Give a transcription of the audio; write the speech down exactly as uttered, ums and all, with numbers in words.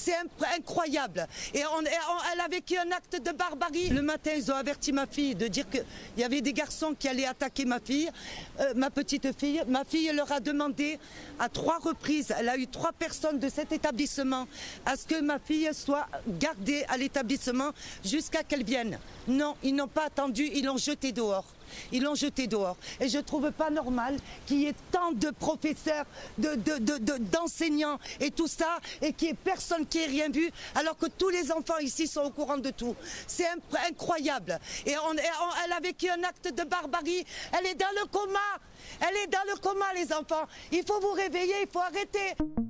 C'est incroyable. Et on, on, elle a vécu un acte de barbarie. Le matin, ils ont averti ma fille de dire qu'il y avait des garçons qui allaient attaquer ma fille, euh, ma petite fille. Ma fille leur a demandé à trois reprises, elle a eu trois personnes de cet établissement, à ce que ma fille soit gardée à l'établissement jusqu'à qu'elle vienne. Non, ils n'ont pas attendu, ils l'ont jetée dehors. Ils l'ont jeté dehors. Et je ne trouve pas normal qu'il y ait tant de professeurs, de, de, de, de, d'enseignants et tout ça, et qu'il n'y ait personne qui ait rien vu, alors que tous les enfants ici sont au courant de tout. C'est incroyable. Et on, on, elle a vécu un acte de barbarie. Elle est dans le coma. Elle est dans le coma, les enfants. Il faut vous réveiller, il faut arrêter.